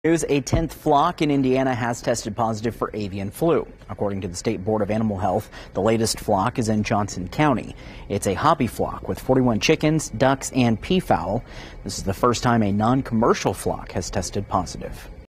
A 10th flock in Indiana has tested positive for avian flu. According to the State Board of Animal Health, the latest flock is in Johnson County. It's a hobby flock with 41 chickens, ducks, and peafowl. This is the first time a non-commercial flock has tested positive.